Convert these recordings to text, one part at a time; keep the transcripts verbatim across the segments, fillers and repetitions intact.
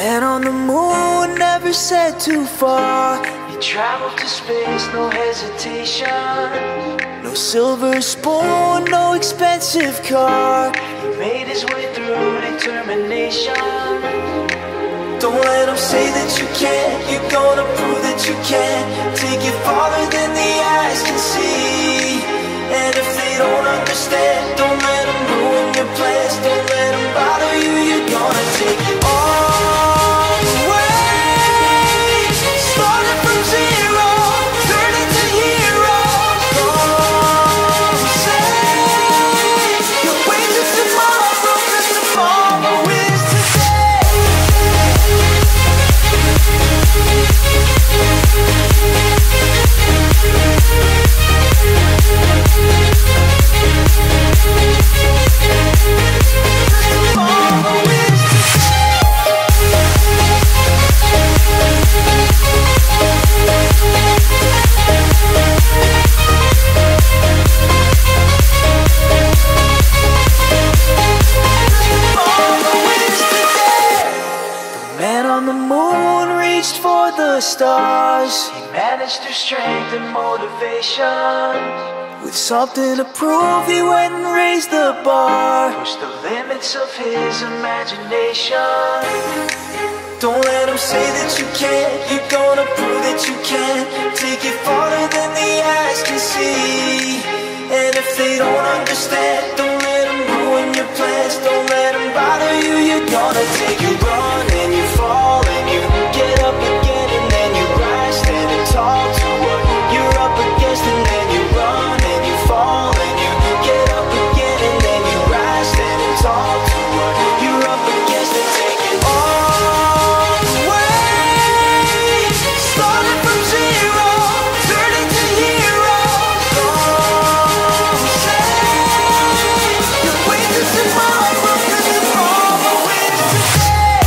Man on the moon never said too far. He traveled to space, no hesitation. No silver spoon, no expensive car. He made his way through determination. Don't let them say that you can't. You're gonna prove that you can. Take it farther than the eyes can see. And if they don't understand, don't let them ruin your plans. Don't let them bother you. You're gonna take it all the way. Starting from zero, turning to heroes. Don't say you'll wait till tomorrow, 'cause tomorrow is today. Stars. He managed through strength and motivation. With something to prove, he went and raised the bar. Pushed the limits of his imagination. Don't let them say that you can't. You're gonna prove that you can. Take it farther than the eyes can see. And if they don't understand, don't let them ruin your plans. Don't let them bother you. You're gonna take it, run and you fall and you get up again. Standing tall to what you're up against, and then you run and you fall and you get up again, and then you rise. Standing tall to what you're up against, and take it all the way. Starting from zero, turning to heroes. Don't say you'll wait till tomorrow, 'cause tomorrow is today.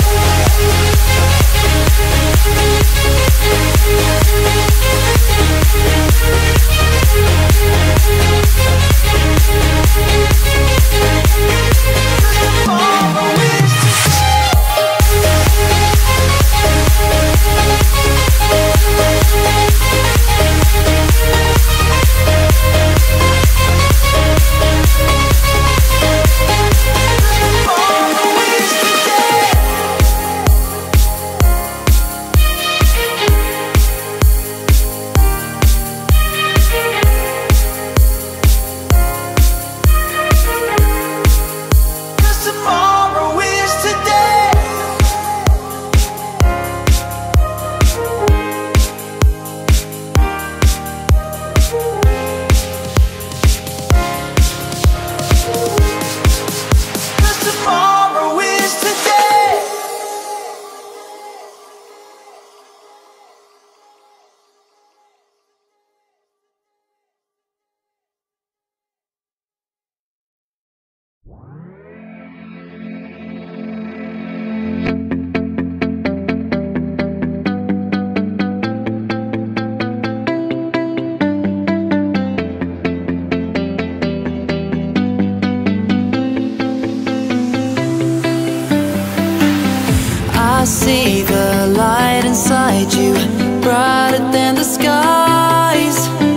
I see the light inside you, brighter than the skies.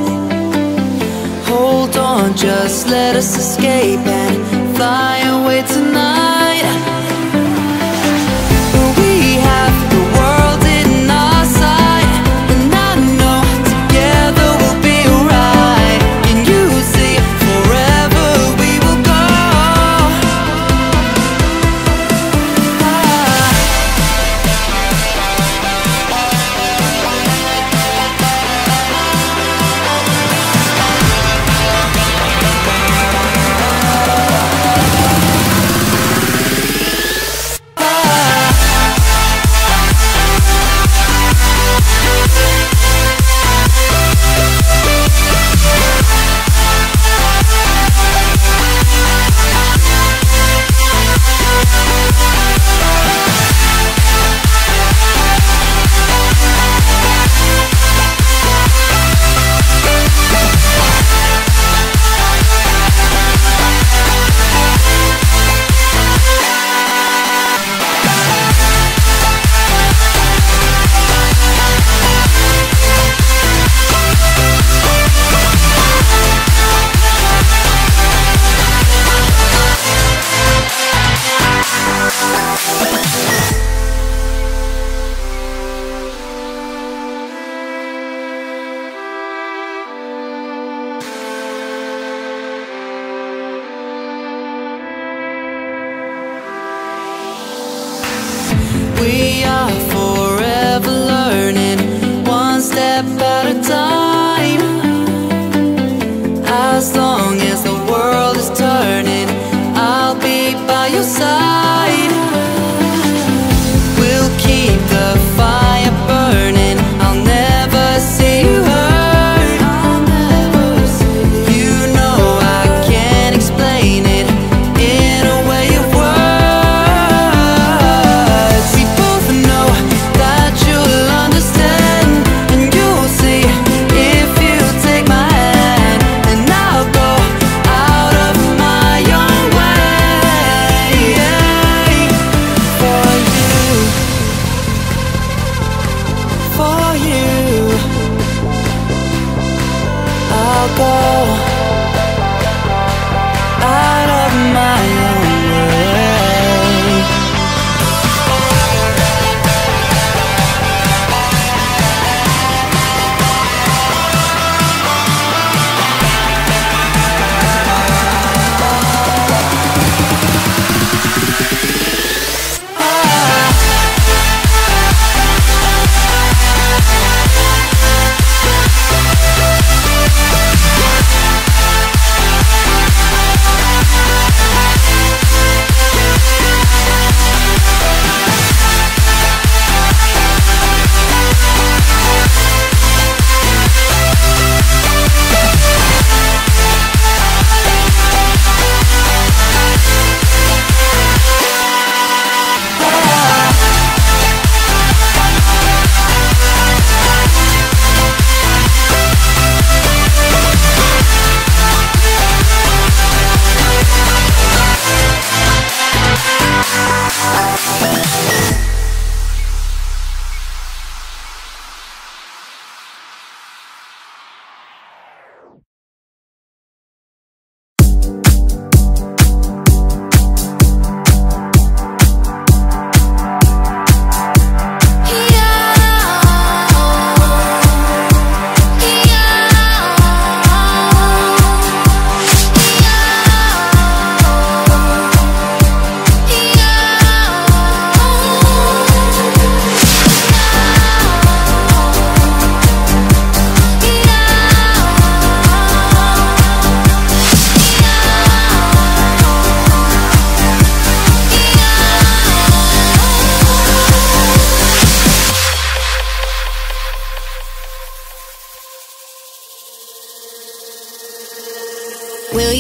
Hold on, just let us escape and fly away tonight. We have the world in our sight, and I know together we'll be right. Can you see forever we will go? Ah.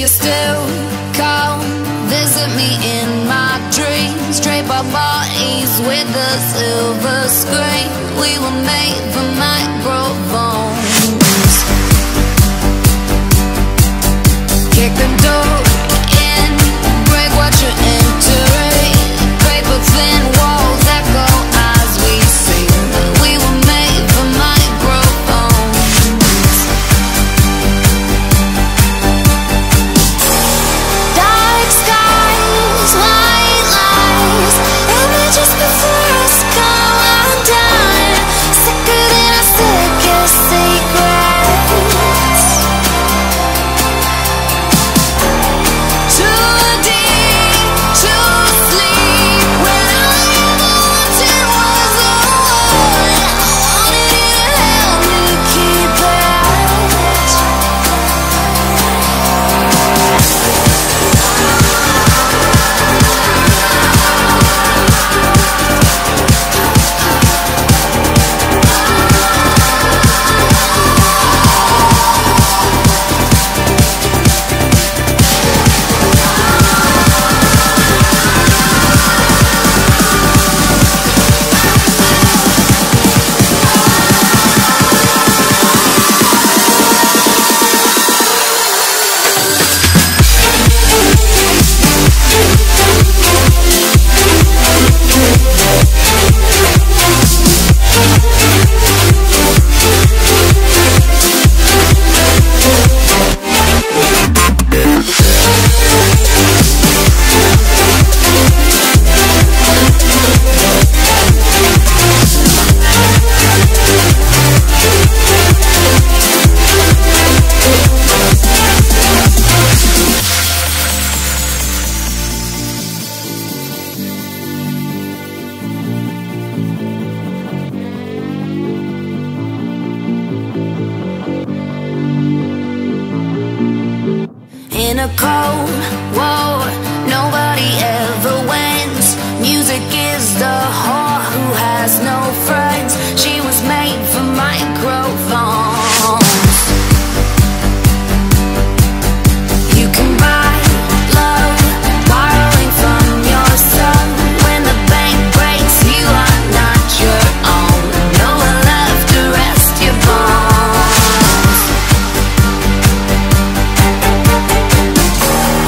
you still come visit me in my dreams? Drape our bodies with the silver screen. We were made for microphones. Kick the door in, break what you're entering. Paper thin walls echo as we sing. We were made for microphones. Dark skies, white lies, images before us go undone. Sicker than our sickest secrets. Too deep to sleep when all I ever wanted was the one. I wanted you to help me keep it. In a cold war, nobody ever wins. Music is the whore who has no friends. She was made for microphones. You can buy love, borrowing from your son. When the bank breaks, you are not your own. No one left to rest your bones.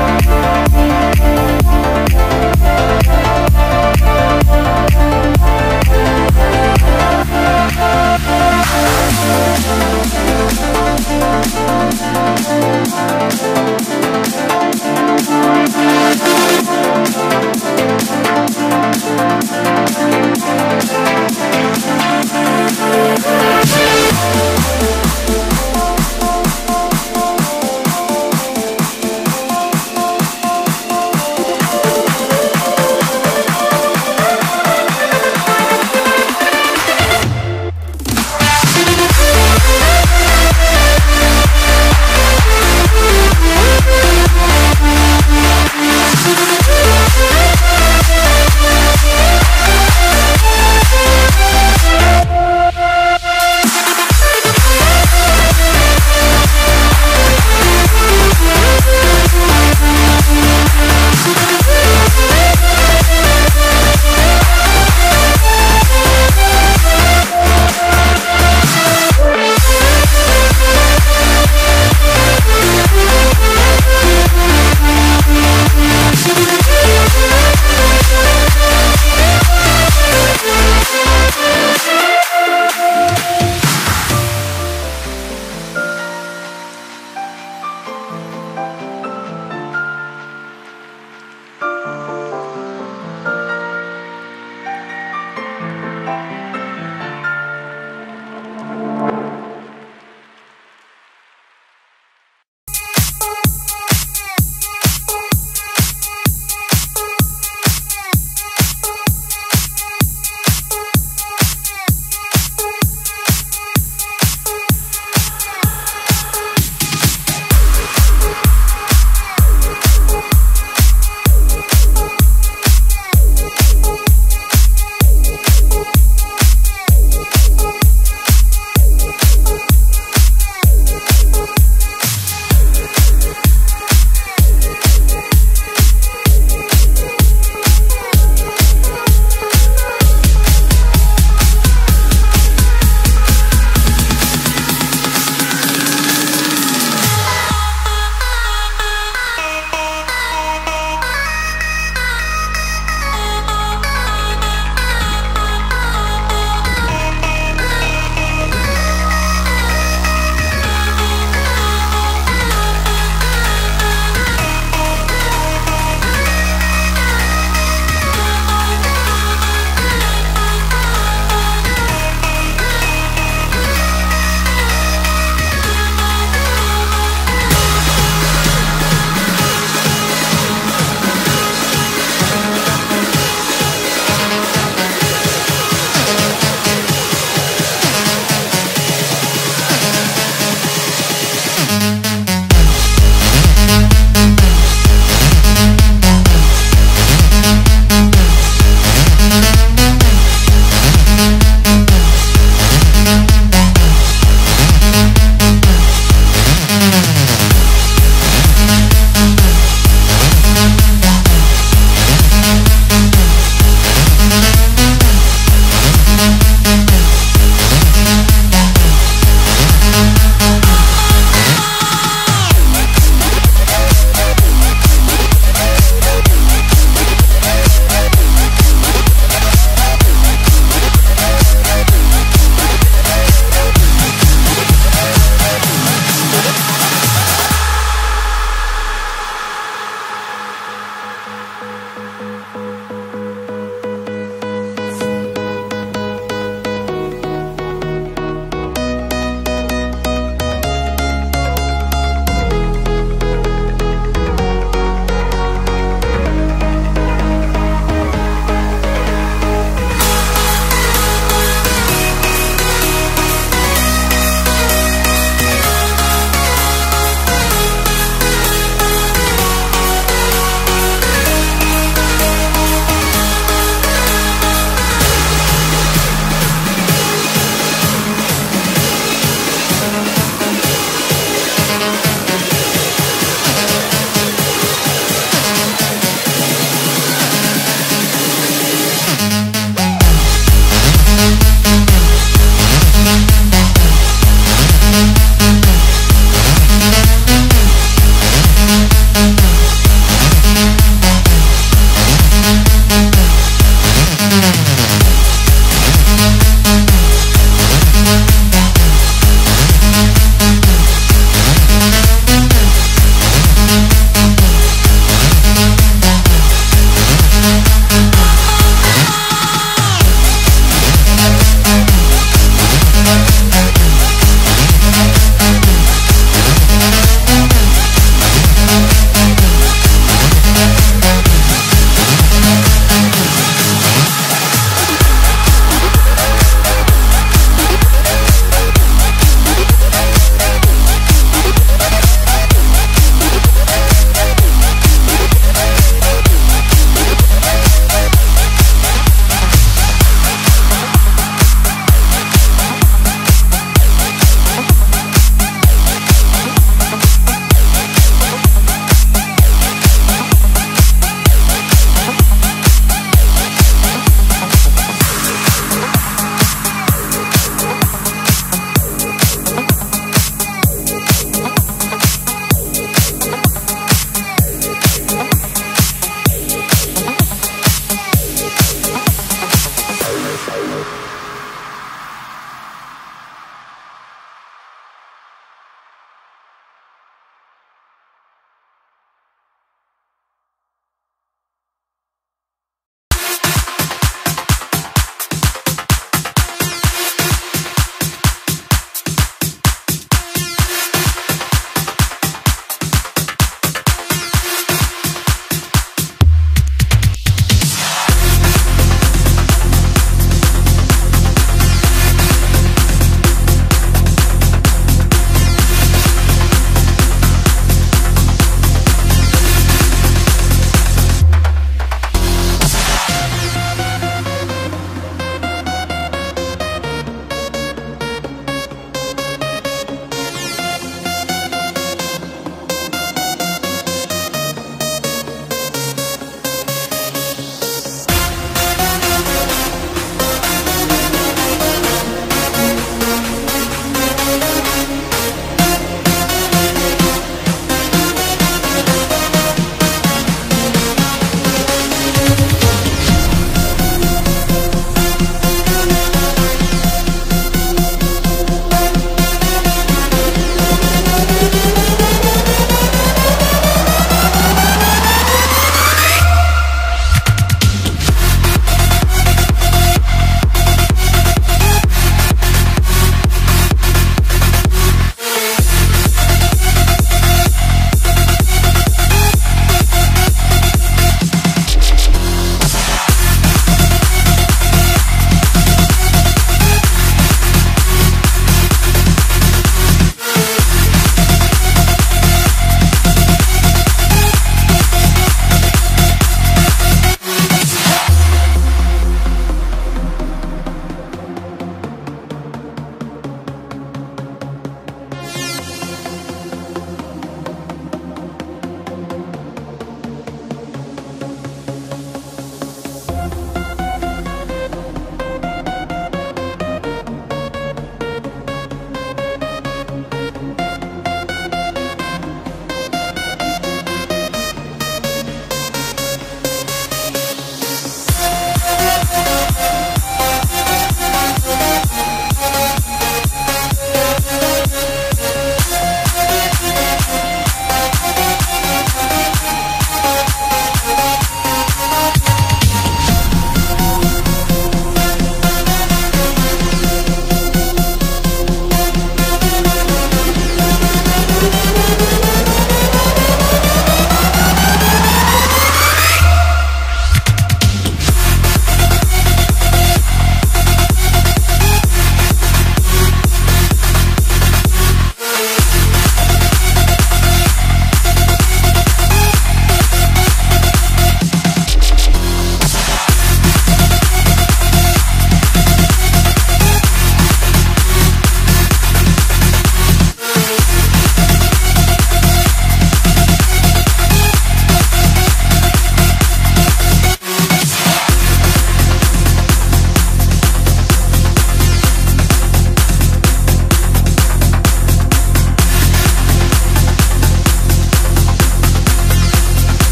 We'll be right back.